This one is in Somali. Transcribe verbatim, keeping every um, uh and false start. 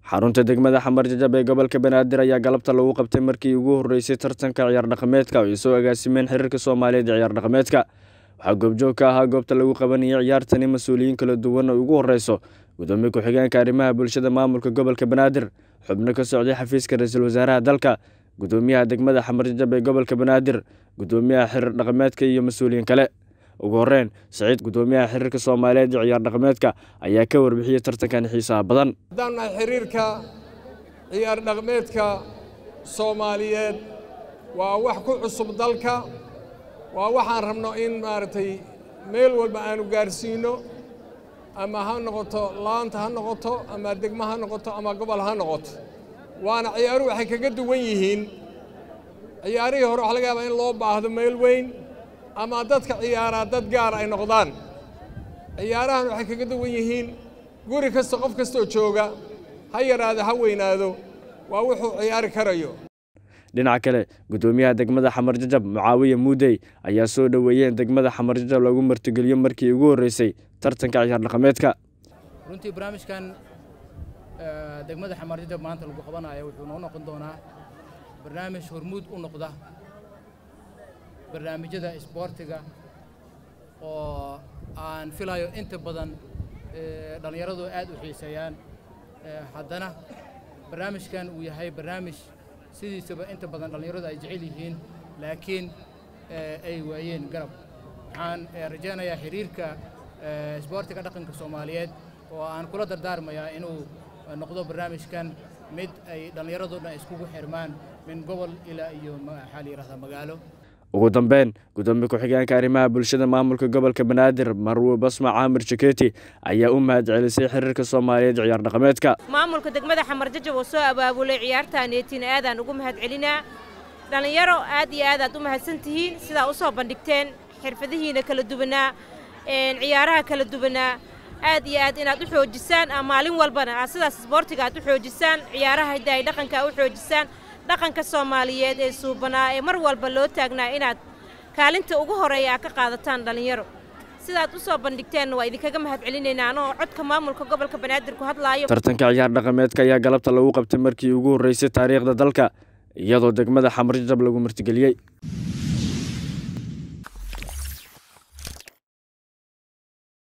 xarunta degmada Xamar Jajab ee gobolka Banaadir ayaa galabta lagu qabtay markii ugu horeysay tartanka ciyaar dhaqameedka oo soo agaasimeen xiriirka Soomaaliyeed ee ciyaar dhaqameedka. Waxa goobjoog ka ahaa goobta lagu qabanayay ciyaartani mas'uuliyiin kala duwan oo ugu horeyso gudoomiye ku-xigeenka arrimaha bulshada maamulka gobolka Banaadir, xubno ka socday xafiiska ra'iisul wasaaraha dalka, gudoomiyaha degmada Xamar Jajab ee gobolka Banaadir, gudoomiyaha xiriir dhaqameedka iyo mas'uuliyiin kale. ugu horreyn Saciid gudoomiyaha xiriirka Soomaaliyeed ee ciyaar dhaqameedka ayaa ka warbixiyay tartankan xiisaha badan. Hadana xiriirka ciyaar dhaqameedka Soomaaliyeed waa wax ku cusub dalka, waa waxaan rabno in maartay meel walba aanu gaarsiino, ama ha noqoto laanta ha noqoto ama degmo ha noqoto ama gobol ha noqoto. waana ciyaaru waxay kaga duwan yihiin ciyaarihii hore waxa laga yaabaa in loo baahdo meel weyn ama dadka ciyaara dad gaar ay noqdaan. ciyaarahan waxay kaga duwan yihiin guri kasta qof kasta oo jooga ha yaraado ha weynaado waa wuxuu ciyaari karayo. dhinaca kale gudoomiyaha degmada Xamar Jajab Mucaawiye Muudey ayaa soo dhaweeyay degmada Xamar Jajab lagu martigeliyo markii ugu horeysay tartanka ciyaar dhaqameedka. runtii barnaamijkan degmada Xamar Jajab maanta lagu qabanayo wuxuu noo noqon doonaa barnaamij hormuud u noqda barnaamijyada isboortiga oo aan filayo inta badan dhalinyaradu aad u xiiseeyaan. haddana barnaamijkan uu yahay barnaamij sidiisaba inta badan dhalinyaradu ay jecel yihiin laakiin ay waayeen garab. waxaan rajaynayaa xiriirka isboortiga dhaqanka Soomaaliyeed oo aan kula dardaarmayaa inuu noqdo barnaamijkan mid ay dhalinyaradu iskugu xirmaan min gobol ilaa iyo maxaa la yiraahdaa magaalo. ugu dambeyn gudoomiye ku-xigeenka arrimaha bulshada maamulka gobolka Banaadir Marwo Basma Caamir Chiketi ayaa u mahadcelisay xiriirka Soomaaliyeed ee ciyaar dhaqameedka. maamulka degmada Xamar Jajab oo soo abaabulay ciyaartan eetiin aadaan ugu mahadcelinaa. dhalinyaro aad iyo aad aad u mahadsantihiin sida u soo bandhigteen xirfadihiina kala duwanaa een ciyaaraha kala duwanaa aad iyo aad inaad u xoojisaan maalin walbana sidaas isboortiga aad u xoojisaan ciyaaraha hidaay dhaqanka u xoojisaan dhaqanka Soomaaliyeed ee suubanaa ee mar walba loo taagnaa inaad kaalinta ugu horeeya ka qaadataan dhalinyaro sidaad u soo bandhigteen waa idinkaga mahadcelinaynaa anoo codka maamulka gobolka Banaadir ku hadlaayo. tartanka ciyaar dhaqameedka ayaa galabta lagu qabtay markii ugu horeysay taariikhda dalka iyadoo degmada Xamar Jajab lagu martigeliyay.